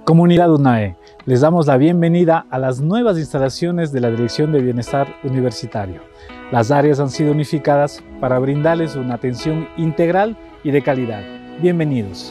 Comunidad UNAE, les damos la bienvenida a las nuevas instalaciones de la Dirección de Bienestar Universitario. Las áreas han sido unificadas para brindarles una atención integral y de calidad. Bienvenidos.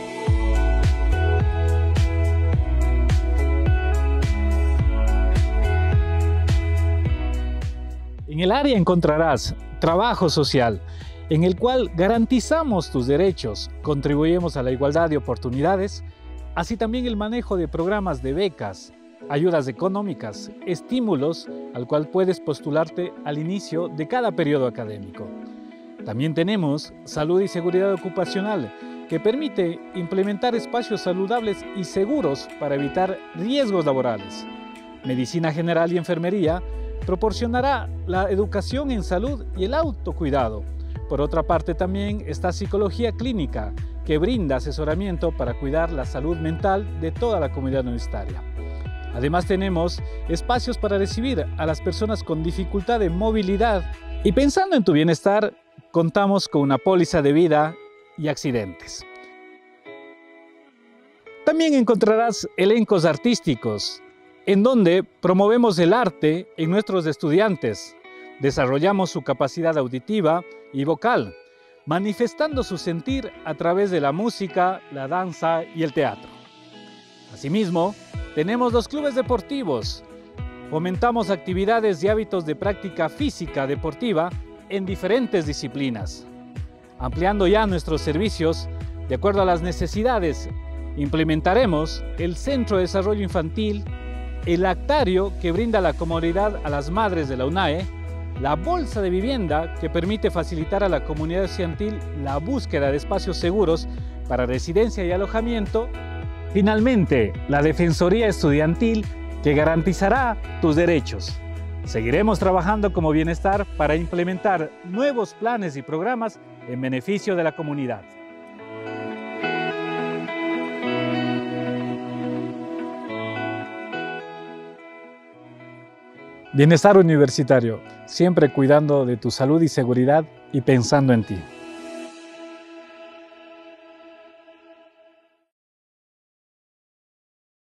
En el área encontrarás trabajo social, en el cual garantizamos tus derechos, contribuimos a la igualdad de oportunidades, así también el manejo de programas de becas, ayudas económicas, estímulos al cual puedes postularte al inicio de cada periodo académico. También tenemos salud y seguridad ocupacional, que permite implementar espacios saludables y seguros para evitar riesgos laborales. Medicina general y enfermería proporcionará la educación en salud y el autocuidado. Por otra parte, también está psicología clínica, que brinda asesoramiento para cuidar la salud mental de toda la comunidad universitaria. Además, tenemos espacios para recibir a las personas con dificultad de movilidad. Y pensando en tu bienestar, contamos con una póliza de vida y accidentes. También encontrarás elencos artísticos, en donde promovemos el arte en nuestros estudiantes. Desarrollamos su capacidad auditiva y vocal, manifestando su sentir a través de la música, la danza y el teatro. Asimismo, tenemos los clubes deportivos. Fomentamos actividades y hábitos de práctica física deportiva en diferentes disciplinas. Ampliando ya nuestros servicios de acuerdo a las necesidades, implementaremos el Centro de Desarrollo Infantil, el lactario que brinda la comodidad a las madres de la UNAE, la bolsa de vivienda que permite facilitar a la comunidad estudiantil la búsqueda de espacios seguros para residencia y alojamiento. Finalmente, la Defensoría Estudiantil que garantizará tus derechos. Seguiremos trabajando como bienestar para implementar nuevos planes y programas en beneficio de la comunidad. Bienestar Universitario, siempre cuidando de tu salud y seguridad y pensando en ti.